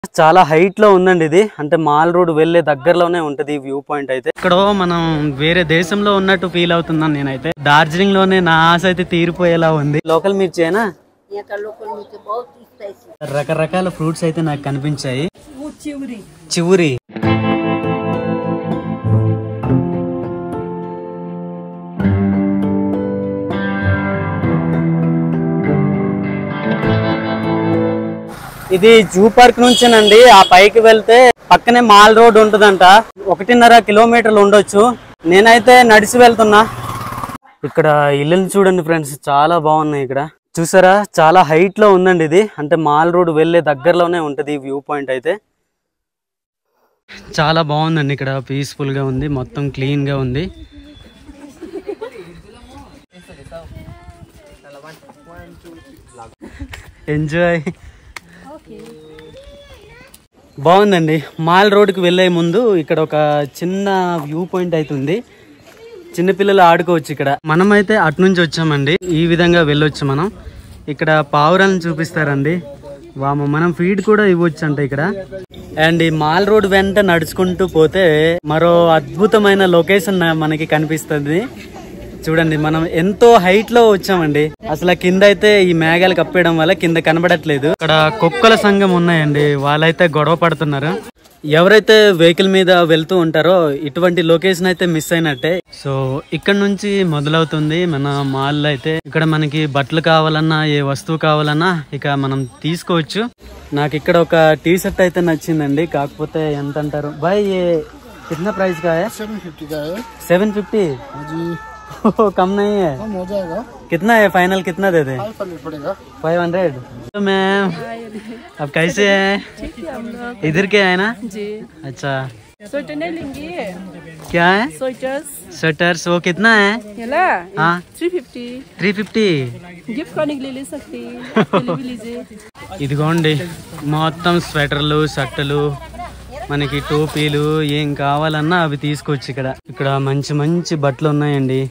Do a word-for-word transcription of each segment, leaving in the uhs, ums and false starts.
చాలా హైట్ లో ఉందండి ఇది. అంటే మాల్ రోడ్ వెళ్ళే దగ్గరలోనే ఉంటది వ్యూ పాయింట్ అయితే. ఇక్కడ మనం వేరే దేశంలో ఉన్నట్టు ఫీల్ అవుతున్నాను నేనైతే. డార్జిలింగ్ లోనే నా ఆశ అయితే తీరిపోయేలా ఉంది. లోకల్ మిర్చేనా? రకరకాల ఫ్రూట్స్ అయితే నాకు కనిపించాయి. చివురి ఇది జూ పార్క్ నుంచేనండి. ఆ పైకి వెళ్తే పక్కనే మాల్ రోడ్ ఉంటుందంట. ఒకటిన్నర కిలోమీటర్లు ఉండొచ్చు. నేనైతే నడిచి వెళ్తున్నా. ఇక్కడ ఇల్లుని చూడండి ఫ్రెండ్స్, చాలా బాగున్నాయి. ఇక్కడ చూసారా, చాలా హైట్ లో ఉందండి ఇది. అంటే మాల్ రోడ్ వెళ్ళే దగ్గరలోనే ఉంటది వ్యూ పాయింట్ అయితే. చాలా బాగుందండి. ఇక్కడ పీస్ఫుల్ గా ఉంది, మొత్తం క్లీన్ గా ఉంది. ఎంజాయ్. బాగుందండి. మాల్ రోడ్కి వెళ్ళే ముందు ఇక్కడ ఒక చిన్న వ్యూ పాయింట్ అయితే ఉంది. చిన్నపిల్లలు ఆడుకోవచ్చు ఇక్కడ. మనమైతే అటు నుంచి వచ్చామండి. ఈ విధంగా వెళ్ళొచ్చు మనం. ఇక్కడ పావురాలను చూపిస్తారండి. వామ, మనం ఫీడ్ కూడా ఇవ్వచ్చు అంట ఇక్కడ. అండ్ ఈ మాల్ రోడ్ వెంట నడుచుకుంటూ పోతే మరో అద్భుతమైన లొకేషన్ మనకి కనిపిస్తుంది. చూడండి, మనం ఎంతో హైట్ లో వచ్చామండి. అసలు కింద అయితే ఈ మేఘాలు కప్పేయడం వల్ల కింద కనబడట్లేదు. ఇక్కడ కుక్కల సంఘం ఉన్నాయండి, వాళ్ళైతే గొడవ పడుతున్నారు. ఎవరైతే వెహికల్ మీద వెళ్తూ ఉంటారో ఇటువంటి లొకేషన్ అయితే మిస్ అయినట్టే. సో ఇక్కడ నుంచి మొదలవుతుంది మన మాల్ అయితే. ఇక్కడ మనకి బట్టలు కావాలన్నా, ఏ వస్తువు కావాలన్నా ఇక మనం తీసుకోవచ్చు. నాకు ఇక్కడ ఒక టీ షర్ట్ అయితే నచ్చిందండి. కాకపోతే ఎంత అంటారు బాయ్? కిतना ప్రైస్ का है? सेवन फिफ्टी का है. Seven fifty? जी. कम नहीं है. कम हो जाएगा. कितना है फाइनल? कितना दे दे? पड़ेगा फाइव हंड्रेड. तो मैम अब कैसे है? इधर के है ना जी. अच्छा, स्वेटर नहीं लेंगे? क्या है? स्वेटर्स. स्वेटर्स वो कितना है? हाँ, three fifty. Three fifty gift करने के लिए ले सकते हैं. ఇదిగోండి మొత్తం స్వెటర్లు, షర్టులు, మనకి టోపీలు ఏం కావాలన్నా అవి తీసుకోవచ్చు ఇక్కడ. ఇక్కడ మంచి మంచి బట్టలు ఉన్నాయండి.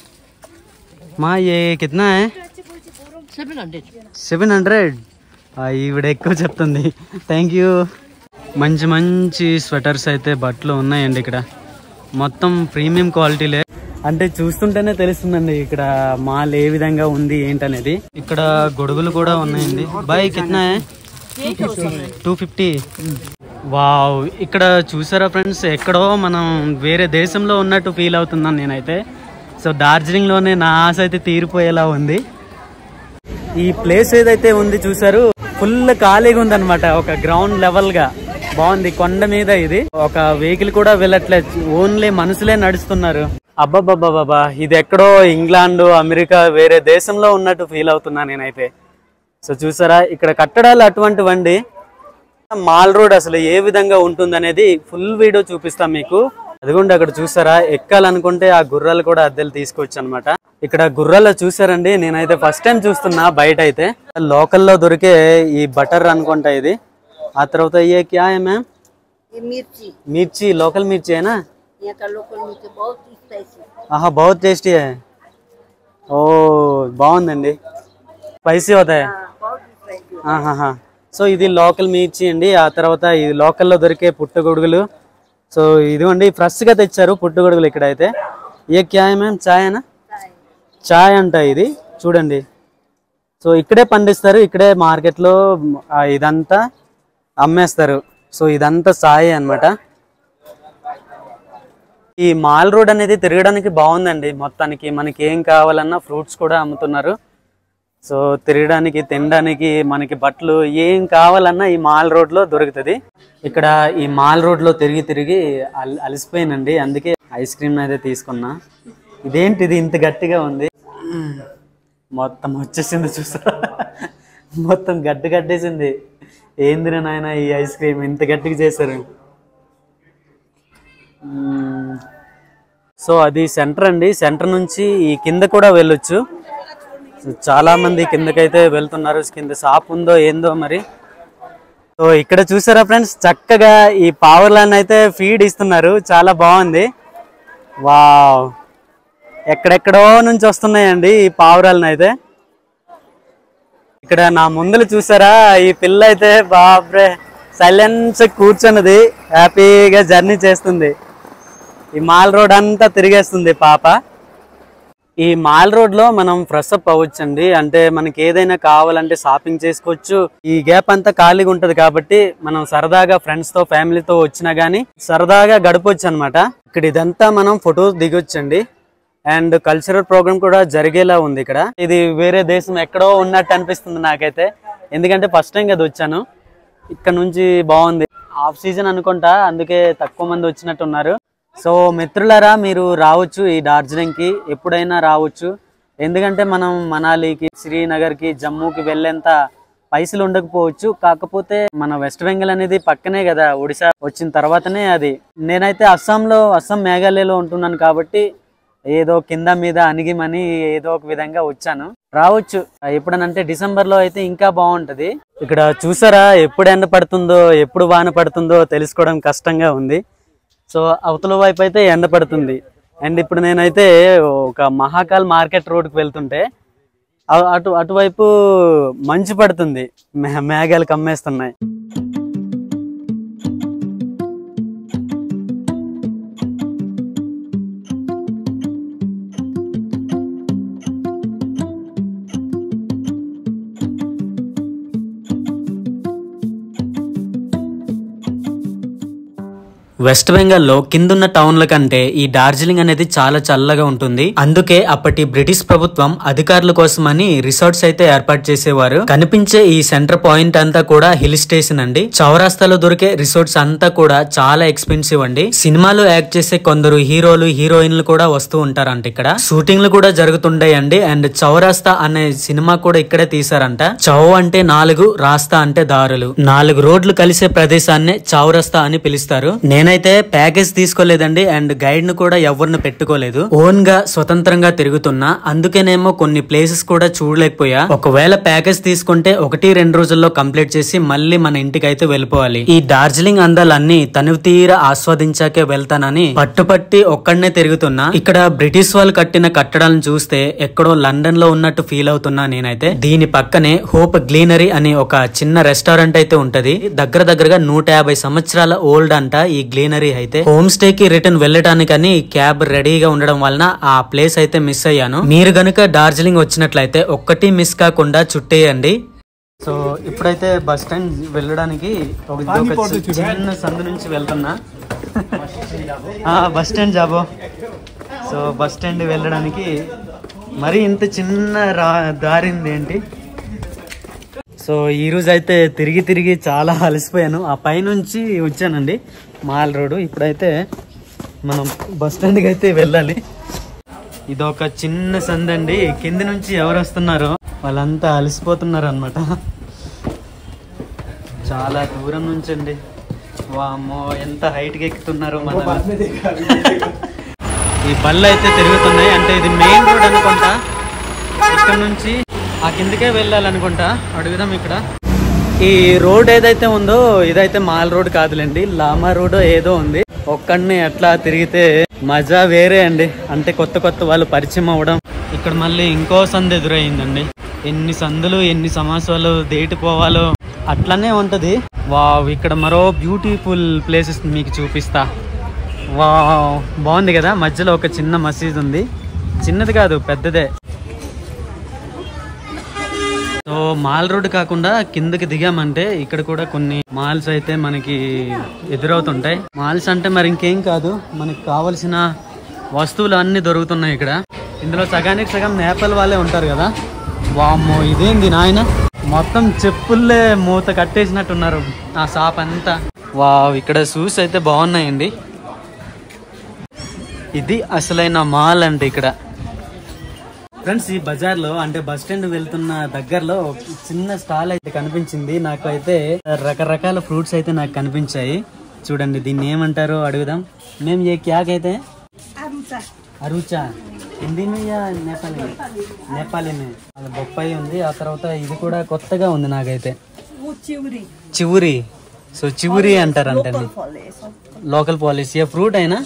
మా ఏ కిतना है? Seven hundred. సెవెన్ హండ్రెడ్ ఈవిడ ఎక్కువ చెప్తుంది. Thank you. మంచి మంచి స్వెటర్స్ అయితే బట్టలు ఉన్నాయండి ఇక్కడ. మొత్తం ప్రీమియం క్వాలిటీలే. అంటే చూస్తుంటేనే తెలుస్తుందండి ఇక్కడ మాల్ ఏ విధంగా ఉంది ఏంటనేది. ఇక్కడ గొడుగులు కూడా ఉన్నాయండి. బాయ్ కిतना है? Two fifty. వావ్, ఇక్కడ చూసారా ఫ్రెండ్స్, ఎక్కడో మనం వేరే దేశంలో ఉన్నట్టు ఫీల్ అవుతున్నాను నేనైతే. సో డార్జిలింగ్ లోనే నా ఆశ అయితే తీరిపోయేలా ఉంది. ఈ ప్లేస్ ఏదైతే ఉంది చూసారు, ఫుల్ ఖాళీగా ఉంది అనమాట. ఒక గ్రౌండ్ లెవెల్ గా బాగుంది. కొండ మీద ఇది. ఒక వెహికల్ కూడా వెళ్ళట్లేదు, ఓన్లీ మనుషులే నడుస్తున్నారు. అబ్బాబ్బాబ్బా, ఇది ఎక్కడో ఇంగ్లాండ్, అమెరికా, వేరే దేశంలో ఉన్నట్టు ఫీల్ అవుతున్నా నేనైతే. సో చూసారా, ఇక్కడ కట్టడాలు అటువంటివండి. మాల్ రోడ్ అసలు ఏ విధంగా ఉంటుంది అనేది ఫుల్ వీడియో చూపిస్తాం మీకు. అదిగోండి అక్కడ చూసారా, ఎక్కాలనుకుంటే ఆ గుర్రాలు కూడా అద్దెలు తీసుకోవచ్చు అనమాట. ఇక్కడ గుర్రాలు చూసారండి, నేనైతే ఫస్ట్ టైం చూస్తున్నా బయట అయితే. లోకల్లో దొరికే ఈ బటర్ అనుకుంటా ఇది. ఆ తర్వాత ఏ క్యా హై మ్యామ్? మిర్చి. మిర్చి లోకల్ మిర్చి है ना? ఆహా, బహుత్ టేస్టీ है. ఓ బాగుందండి. స్పైసీ అవుతాయి. ఆహాహా. సో ఇది లోకల్ మిర్చి అండి. ఆ తర్వాత ఇది లోకల్లో దొరికే పుట్టగొడుగులు. సో ఇదిగోండి ఫ్రెష్ గా తెచ్చారు పుట్టగొడుగులు ఇక్కడ అయితే. ఏ క్యా హై మ్యామ్? చాయ్ అనా? చాయ్ అంట ఇది. చూడండి, సో ఇక్కడే పండిస్తారు, ఇక్కడే మార్కెట్ లో ఇదంతా అమ్మేస్తారు. సో ఇదంతా చాయ్ అన్నమాట. ఈ మాల్ రోడ్ అనేది తిరగడానికి బాగుందండి. మొత్తానికి మనకి ఏం కావాలన్నా ఫ్రూట్స్ కూడా అమ్ముతున్నారు. సో తిరగడానికి, తినడానికి, మనకి బట్టలు ఏం కావాలన్నా ఈ మాల్ రోడ్ లో దొరుకుతుంది. ఇక్కడ ఈ మాల్ రోడ్ లో తిరిగి తిరిగి అల్ అలసిపోయినండి. అందుకే ఐస్ క్రీమ్ అయితే తీసుకున్నా. ఇదేంటి ఇది ఇంత గట్టిగా ఉంది? మొత్తం వచ్చేసింది చూసారా, మొత్తం గట్టి కట్టేసింది. ఏందిరా నాయన ఈ ఐస్ క్రీమ్ ఇంత గట్టిగా చేశారు. సో అది సెంటర్ అండి. సెంటర్ నుంచి ఈ కింద కూడా వెళ్ళొచ్చు. చాలా మంది కిందకైతే వెళ్తున్నారు. కింద షాప్ ఉందో ఏందో మరి. సో ఇక్కడ చూసారా ఫ్రెండ్స్, చక్కగా ఈ పావురాలను అయితే ఫీడ్ ఇస్తున్నారు. చాలా బాగుంది. వావ్, ఎక్కడెక్కడో నుంచి వస్తున్నాయండి ఈ పావురాలను అయితే. ఇక్కడ నా ముందులు చూసారా, ఈ పిల్ల అయితే బాబ్రే సైలెన్స్ కూర్చున్నది, హ్యాపీగా జర్నీ చేస్తుంది. ఈ మాల్ రోడ్ అంతా తిరిగేస్తుంది పాప. ఈ మాల్ రోడ్ లో మనం ఫ్రెష్ అప్ అవ్వచ్చండి. అంటే మనకి ఏదైనా కావాలంటే షాపింగ్ చేసుకోవచ్చు. ఈ గ్యాప్ అంతా ఖాళీగా ఉంటది కాబట్టి మనం సరదాగా ఫ్రెండ్స్ తో ఫ్యామిలీతో వచ్చినా గానీ సరదాగా గడపొచ్చు అనమాట. ఇక్కడ ఇదంతా మనం ఫొటోస్ దిగొచ్చండి. అండ్ కల్చరల్ ప్రోగ్రామ్ కూడా జరిగేలా ఉంది ఇక్కడ. ఇది వేరే దేశం ఎక్కడో ఉన్నట్టు అనిపిస్తుంది నాకైతే, ఎందుకంటే ఫస్ట్ టైం కదా వచ్చాను. ఇక్కడ నుంచి బాగుంది. ఆఫ్ సీజన్ అనుకుంటా, అందుకే తక్కువ మంది వచ్చినట్టు ఉన్నారు. సో మిత్రులారా, మీరు రావచ్చు ఈ డార్జిలింగ్కి, ఎప్పుడైనా రావచ్చు. ఎందుకంటే మనం మనాలికి, శ్రీనగర్కి, జమ్మూకి వెళ్ళేంత పైసలు ఉండకపోవచ్చు. కాకపోతే మన వెస్ట్ బెంగాల్ అనేది పక్కనే కదా, ఒడిశా వచ్చిన తర్వాతనే అది. నేనైతే అస్సాంలో అస్సాం మేఘాలయలో ఉంటున్నాను కాబట్టి ఏదో కింద మీద అణిగిమని ఏదో ఒక విధంగా వచ్చాను. రావచ్చు ఎప్పుడనంటే డిసెంబర్ లో అయితే ఇంకా బాగుంటది. ఇక్కడ చూసారా, ఎప్పుడు ఎండ పడుతుందో ఎప్పుడు వాన పడుతుందో తెలుసుకోవడం కష్టంగా ఉంది. సో అవతల వైపు అయితే ఎండ పడుతుంది. అండ్ ఇప్పుడు నేనైతే ఒక మహాకాల్ మార్కెట్ రోడ్కి వెళ్తుంటే అటు అటువైపు మంచు పడుతుంది, మేఘాలు కమ్మేస్తున్నాయి. వెస్ట్ బెంగాల్లో కిందున్న టౌన్ల కంటే ఈ డార్జిలింగ్ అనేది చాలా చల్లగా ఉంటుంది. అందుకే అప్పటి బ్రిటిష్ ప్రభుత్వం అధికారుల కోసమని రిసార్ట్స్ అయితే ఏర్పాటు చేసేవారు. కనిపించే ఈ సెంటర్ పాయింట్ అంతా కూడా హిల్ స్టేషన్ అండి. చౌరాస్తాలో దొరికే రిసార్ట్స్ అంతా కూడా చాలా ఎక్స్పెన్సివ్ అండి. సినిమాలో యాక్ట్ చేసే కొందరు హీరోలు హీరోయిన్లు కూడా వస్తూ ఉంటారంట. ఇక్కడ షూటింగ్లు కూడా జరుగుతుంటాయండి. అండ్ చౌరాస్తా అనే సినిమా కూడా ఇక్కడే తీసారంట. చౌ అంటే నాలుగు, రాస్తా అంటే దారులు. నాలుగు రోడ్లు కలిసే ప్రదేశాన్ని చౌరస్తా అని పిలుస్తారు. నేను అయితే ప్యాకేజ్ తీసుకోలేదండి. అండ్ గైడ్ ను కూడా ఎవరిని పెట్టుకోలేదు. ఓన్ గా స్వతంత్రంగా తిరుగుతున్నా, అందుకేనేమో కొన్ని ప్లేసెస్ కూడా చూడలేకపోయా. ఒకవేళ ప్యాకేజ్ తీసుకుంటే ఒకటి రెండు రోజుల్లో కంప్లీట్ చేసి మళ్ళీ మన ఇంటికి అయితే వెళ్ళిపోవాలి. ఈ డార్జిలింగ్ అందాలన్నీ తనివి తీర ఆస్వాదించాకే వెళ్తానని పట్టుపట్టి ఒక్కడనే తిరుగుతున్నా. ఇక్కడ బ్రిటిష్ వాళ్ళు కట్టిన కట్టడాలను చూస్తే ఎక్కడో లండన్ లో ఉన్నట్టు ఫీల్ అవుతున్నా నేనైతే. దీని పక్కనే హోప్ గ్లీనరీ అని ఒక చిన్న రెస్టారెంట్ అయితే ఉంటది. దగ్గర దగ్గరగా నూట యాభై సంవత్సరాల ఓల్డ్ అంట ఈ గ్లీనరీ అయితే. హోమ్ స్టే కి రిటర్న్ వెళ్ళటానికని క్యాబ్ రెడీగా ఉండడం వలన ఆ ప్లేస్ అయితే మిస్ అయ్యాను. మీరు గనుక డార్జిలింగ్ వచ్చినట్లయితే ఒక్కటి మిస్ కాకుండా చుట్టేయండి. సో ఇప్పుడైతే బస్ స్టాండ్ వెళ్ళడానికి ఒక చిన్న సందు నుంచి వెళ్తున్నా. బస్ స్టాండ్ జాబో. సో బస్ స్టాండ్ వెళ్ళడానికి మరి ఇంత చిన్న రా దారింది ఏంటి. సో ఈ రోజు అయితే తిరిగి తిరిగి చాలా అలసిపోయాను. ఆ పైనుంచి వచ్చానండి మాల్ రోడ్. ఇప్పుడైతే మనం బస్ స్టాండ్కి అయితే వెళ్ళాలి. ఇది ఒక చిన్న సందండి. కింది నుంచి ఎవరు వస్తున్నారో వాళ్ళంతా అలసిపోతున్నారు అనమాట. చాలా దూరం నుంచి అండి. వామ్మో, ఎంత హైట్కి ఎక్కుతున్నారో మన. ఈ బళ్ళు అయితే తిరుగుతున్నాయి. అంటే ఇది మెయిన్ రోడ్ అనుకుంటా. ఇక్కడ నుంచి ఆ కిందకే వెళ్ళాలనుకుంటా. అడుగుదాం ఇక్కడ. ఈ రోడ్ ఏదైతే ఉందో ఇదైతే మాల్ రోడ్ కాదులేండి, లామా రోడ్ ఏదో ఉంది. ఒక్కడిని అట్లా తిరిగితే మజా వేరే అండి. అంటే కొత్త కొత్త వాళ్ళు పరిచయం అవ్వడం. ఇక్కడ మళ్ళీ ఇంకో సందు ఎదురయ్యిందండి. ఎన్ని సందులు ఎన్ని సమాసాలు దేటిపోవాలో అట్లనే ఉంటది. వావ్, ఇక్కడ మరో బ్యూటిఫుల్ ప్లేసెస్ మీకు చూపిస్తా. వావ్, బాగుంది కదా. మధ్యలో ఒక చిన్న మసీద్ ఉంది. చిన్నది కాదు, పెద్దదే. సో మాల్ రోడ్ కాకుండా కిందకి దిగామంటే ఇక్కడ కూడా కొన్ని మాల్స్ అయితే మనకి ఎదురవుతుంటాయి. మాల్స్ అంటే మరి ఇంకేం కాదు, మనకి కావలసిన వస్తువులు అన్ని దొరుకుతున్నాయి ఇక్కడ. ఇందులో సగానికి సగం నేపాల్ వాళ్ళే ఉంటారు కదా. వామ్మో, ఇదేంది నాయన, మొత్తం చెప్పుల్లే మూత కట్టేసినట్టున్నారు ఆ షాప్ అంతా. వావ్, ఇక్కడ షూస్ అయితే బాగున్నాయండి. ఇది అసలైన మాల్ అంటే ఇక్కడ. ఫ్రెండ్స్, ఈ బజార్ లో అంటే బస్ స్టాండ్ వెళ్తున్న దగ్గరలో చిన్న స్టాల్ అయితే కనిపించింది. నాకు అయితే రకరకాల ఫ్రూట్స్ అయితే నాకు కనిపించాయి. చూడండి, దీన్ని ఏమంటారో అడుగుదాం. మేము ఏ క్యాక్ అయితే అరుచా హిందీ మే యా నేపాలీ నేపాలీ మే. బొప్పాయి ఉంది. ఆ తర్వాత ఇది కూడా కొత్తగా ఉంది నాకైతే, చివురి. సో చివురి అంటారంటండి, లోకల్ పాలిస్. ఏ ఫ్రూట్ అయినా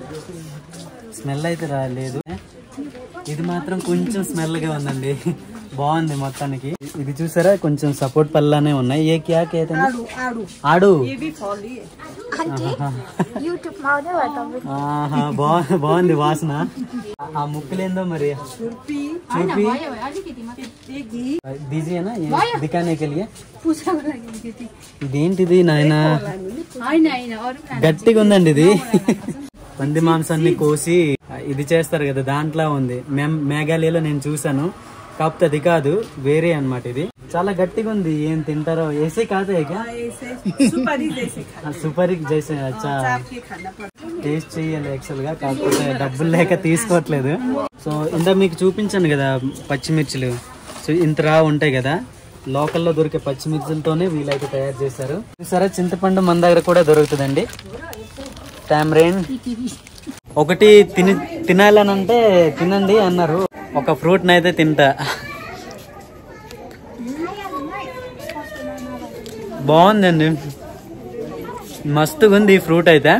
స్మెల్ అయితే రాలేదు. ఇది మాత్రం కొంచెం స్మెల్గా ఉందండి. బాగుంది మొత్తానికి. ఇది చూసారా కొంచెం సపోర్ట్ పళ్ళనే ఉన్నాయి. ఏ క్యా కేతే ఆడు బాగుంది వాసన. ఆ ముక్కులేందో మరి చూపి దీజీనా దికానేకెళ్ళి. ఇదేంటిది నాయన గట్టిగా ఉందండి ఇది. పంది మాంసాన్ని కోసి ఇది చేస్తారు కదా దాంట్లో ఉంది. మేఘాలయలో నేను చూసాను, కాకపోతే అది కాదు వేరే అన్నమాట. ఇది చాలా గట్టిగా ఉంది. ఏం తింటారో ఏసే కాదు సూపర్ చేసే టేస్ట్ చెయ్యాలి యాక్చువల్ గా, కాకపోతే డబ్బులు లేక తీసుకోవట్లేదు. సో ఇందా మీకు చూపించాను కదా పచ్చిమిర్చిలు. సో ఇంత రా ఉంటాయి కదా, లోకల్లో దొరికే పచ్చిమిర్చిలతోనే వీలైతే తయారు చేశారు. సరే చింతపండు మన దగ్గర కూడా దొరుకుతుందండి. టామరైన్ ఒకటి తిని తినాలని అంటే తినండి అన్నారు. ఒక ఫ్రూట్ నైతే తింటా. బాగుందండి, మస్తుగా ఉంది ఈ ఫ్రూట్ అయితే.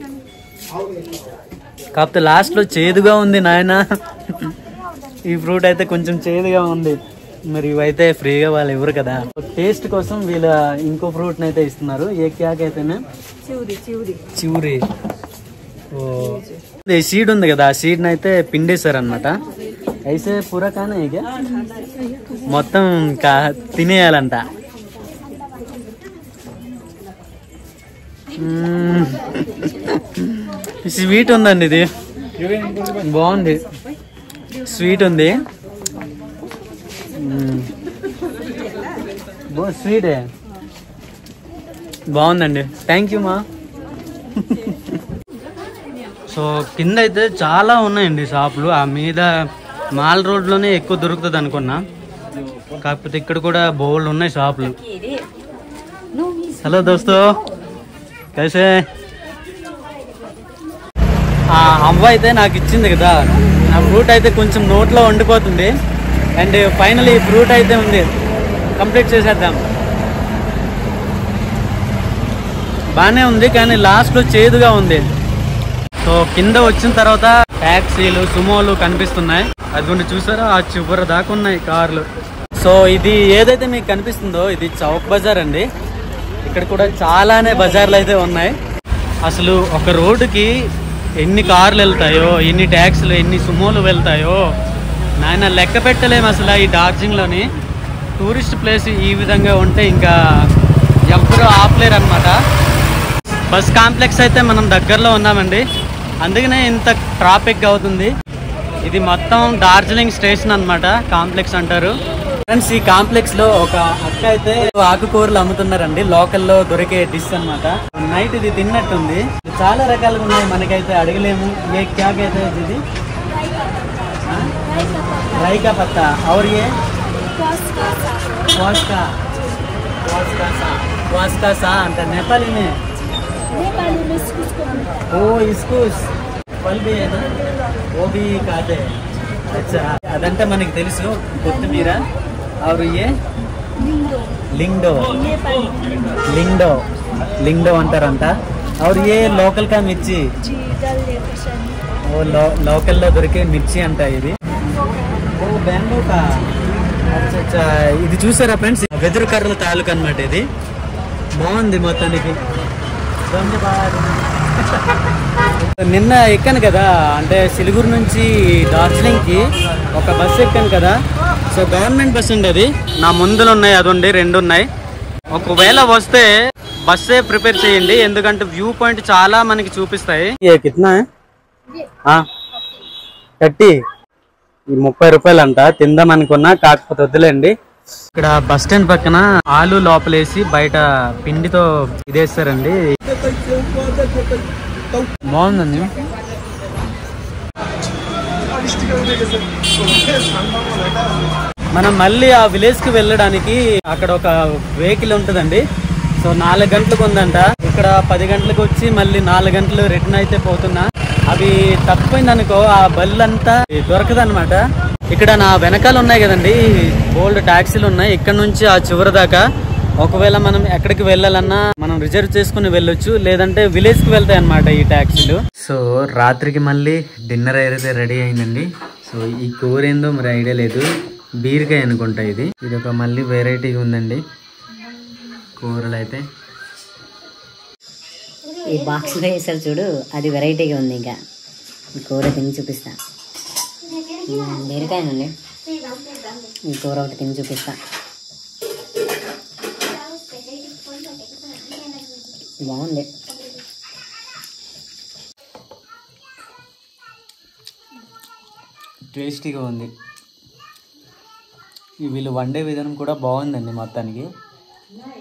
కాకపోతే లాస్ట్ లో చేదుగా ఉంది నాయన. ఈ ఫ్రూట్ అయితే కొంచెం చేదుగా ఉంది. మరి ఇవైతే ఫ్రీగా వాళ్ళు ఇవ్వరు కదా. టేస్ట్ కోసం వీళ్ళ ఇంకో ఫ్రూట్ అయితే ఇస్తున్నారు. ఏ క్యాకైతేనే చివరి ఓ సీడ్ ఉంది కదా, ఆ సీడ్ అయితే పిండేశారు అనమాట. అయితే పూరా కానే ఇక మొత్తం కా తినేయాలంట. స్వీట్ ఉందండి ఇది, బాగుంది, స్వీట్ ఉంది. స్వీటే బాగుందండి. థ్యాంక్ యూ మా. సో కింద అయితే చాలా ఉన్నాయండి షాపులు. ఆ మీద మాల్ రోడ్లోనే ఎక్కువ దొరుకుతుంది అనుకున్నా, కాకపోతే ఇక్కడ కూడా బోల్డ్ ఉన్నాయి షాపులు. హలో దోస్తో కైసే. ఆ అవ్వ అయితే నాకు ఇచ్చింది కదా, ఆ ఫ్రూట్ అయితే కొంచెం నోట్లో వండిపోతుంది. అండ్ ఫైనల్ ఈ ఫ్రూట్ అయితే ఉంది, కంప్లీట్ చేసేద్దాం. బాగానే ఉంది కానీ లాస్ట్లో చేదుగా ఉంది. సో కింద వచ్చిన తర్వాత ట్యాక్సీలు సుమోలు కనిపిస్తున్నాయి. అదిగోండి చూసారా, ఆ చివరి దాకా ఉన్నాయి కార్లు. సో ఇది ఏదైతే మీకు కనిపిస్తుందో ఇది చౌక్ బజార్ అండి. ఇక్కడ కూడా చాలానే బజార్లు అయితే ఉన్నాయి. అసలు ఒక రోడ్డుకి ఎన్ని కార్లు వెళ్తాయో, ఎన్ని ట్యాక్సీలు, ఎన్ని సుమోలు వెళ్తాయో నాయన లెక్క పెట్టలేము అసలు. ఈ డార్జిలింగ్లోని టూరిస్ట్ ప్లేస్ ఈ విధంగా ఉంటే ఇంకా ఎవ్వరూ ఆపలేరు అనమాట. బస్ కాంప్లెక్స్ అయితే మనం దగ్గరలో ఉన్నామండి, అందుకనే ఇంత ట్రాఫిక్ అవుతుంది. ఇది మొత్తం డార్జిలింగ్ స్టేషన్ అన్నమాట, కాంప్లెక్స్ అంటారు. ఫ్రెండ్స్ ఈ కాంప్లెక్స్ లో ఒక అక్క అయితే ఆకుకూరలు అమ్ముతున్నారండి, లోకల్లో దొరికే డిష్ అన్నమాట. నైట్ ఇది తిన్నట్టుంది. చాలా రకాలుగా ఉన్నాయి, మనకైతే అడగలేము. ఏ క్యాక్ అయితే ఇది రైకా పత్తా और ये वास्का वास्का सा वास्का सा अंत नेपाली में नेपाली में इसकुस ओ इसकुस फल भी है ना, वो भी खाते हैं. अच्छा అదంటే మనకి తెలుసు కొత్తిమీర. और ये लिंगडो लिंगडो लिंगडो అంటారంట. और ये लोकल का మిర్చి, ఓ లోకల్లో దొరికే మిర్చి అంట ఇది. ఓ బ్యాంబూ కా. అచ్చా ఇది చూసారా ఫ్రెండ్స్, వెదురు కర్రల తాలూకు అనమాట. ఇది బాగుంది మొత్తానికి. నిన్న ఎక్కాను కదా, అంటే సిలిగురు నుంచి డార్జిలింగ్ కి ఒక బస్సు ఎక్కాను కదా. సో గవర్నమెంట్ బస్సు ఉండేది, నా ముందులో ఉన్నాయి, అది ఉండి రెండు ఉన్నాయి. ఒకవేళ వస్తే బస్సే ప్రిపేర్ చేయండి, ఎందుకంటే వ్యూ పాయింట్ చాలా మనకి చూపిస్తాయి. కిట్నా థర్టీ ఈ ముప్పై రూపాయలు అంట. తిందాం అనుకున్నా, కాకపోతే వద్దులేండి. ఇక్కడ బస్ స్టాండ్ పక్కన ఆలు లోపలేసి బయట పిండితో ఇదేస్తారండి. బాగుందండి. మనం మళ్ళీ ఆ విలేజ్ కి వెళ్ళడానికి అక్కడ ఒక వెహికల్ ఉంటుందండి. సో నాలుగు గంటలకు ఉందంట. ఇక్కడ పది గంటలకు వచ్చి మళ్ళీ నాలుగు గంటలు రిటర్న్ అయితే పోతున్నా. అవి తప్పిపోయింది అనుకో, ఆ బళ్ళంతా దొరకదు అనమాట. ఇక్కడ నా వెనకాల ఉన్నాయి కదండి బోల్డ్ ట్యాక్సీలు ఉన్నాయి, ఇక్కడ నుంచి ఆ చివరి దాకా. ఒకవేళ మనం ఎక్కడికి వెళ్ళాలన్నా మనం రిజర్వ్ చేసుకుని వెళ్ళొచ్చు, లేదంటే విలేజ్ కి వెళ్తాయి అనమాట ఈ ట్యాక్సీలు. సో రాత్రికి మళ్ళీ డిన్నర్ అయితే రెడీ అయిందండి. సో ఈ కూర ఏందో మరి ఐడియా లేదు. బీరకాయ అనుకుంటా ఇది ఇది ఒక మళ్ళీ వెరైటీగా ఉందండి కూరలు అయితే. ఈ బాక్స్లో వేసారు చూడు, అది వెరైటీగా ఉంది. ఇంకా కూర తిని చూపిస్తా. బీరకాయ నుండి ఈ కూర ఒకటి తిని చూపిస్తా. బాగుంది. టేస్టీగా ఉంది. వీళ్ళు వండే విధానం కూడా బాగుందండి మొత్తానికి.